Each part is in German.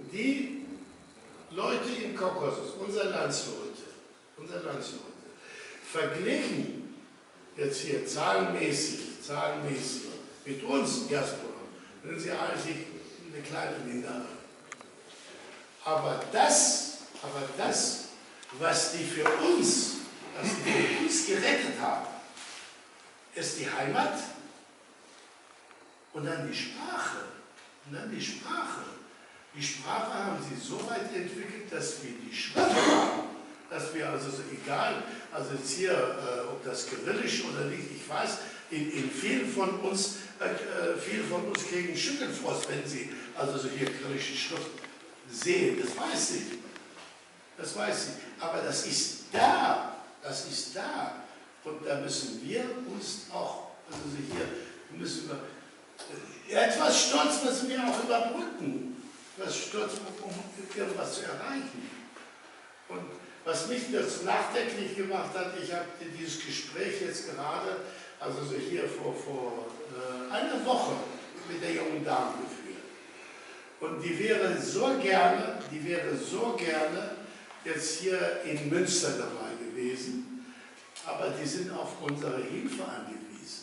die Leute im Kaukasus, unsere Landsleute, verglichen jetzt hier zahlenmäßig mit uns Diaspora, sind sie eigentlich eine kleine Minderheit. Aber das, was die für uns gerettet haben, ist die Heimat und dann die Sprache. Die Sprache haben sie so weit entwickelt, dass wir die Schrift haben, dass wir also so egal, also jetzt hier, ob das Kyrillisch oder nicht, ich weiß, in vielen von uns kriegen Schüttelfrost, wenn sie also so hier kyrillische Schrift sehen, das weiß sie, aber das ist da, und da müssen wir uns auch, also so hier, müssen wir, etwas Sturz müssen wir auch überbrücken, um irgendwas zu erreichen. Und was mich jetzt nachdenklich gemacht hat, ich habe dieses Gespräch jetzt gerade, also so hier vor einer Woche mit der jungen Dame geführt. Und die wäre so gerne jetzt hier in Münster dabei gewesen, aber die sind auf unsere Hilfe angewiesen.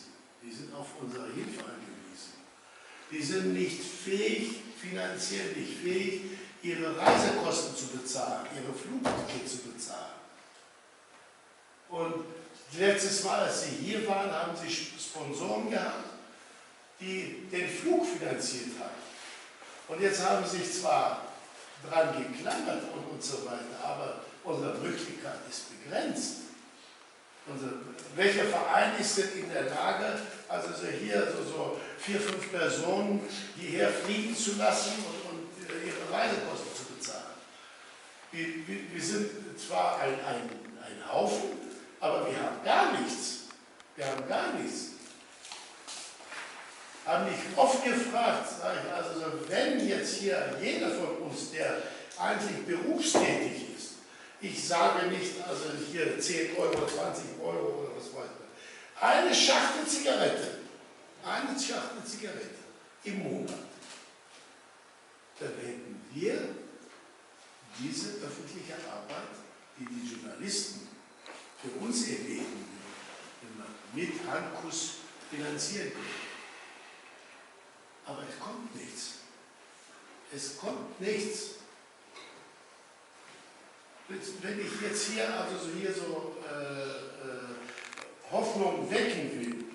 Die sind nicht fähig, finanziell nicht fähig, ihre Reisekosten zu bezahlen, ihre Flugtickets zu bezahlen. Und letztes Mal, als sie hier waren, haben sie Sponsoren gehabt, die den Flug finanziert haben. Und jetzt haben sie sich zwar dran geklammert und so weiter, aber unsere Möglichkeit ist begrenzt. Welcher Verein ist denn in der Lage, also so hier so 4, 5 Personen hierher fliegen zu lassen und ihre Reisekosten zu bezahlen? Wir sind zwar ein Haufen, aber wir haben gar nichts. Haben mich oft gefragt, sage ich, also wenn jetzt hier jeder von uns, der eigentlich berufstätig ist, ich sage nicht, also hier 10 Euro, 20 Euro oder was weiß ich, eine Schachtel Zigarette im Monat, dann hätten wir diese öffentliche Arbeit, die die Journalisten für uns erleben, mit Handkuss finanzieren können. Aber es kommt nichts. Wenn ich jetzt hier Hoffnung wecken will,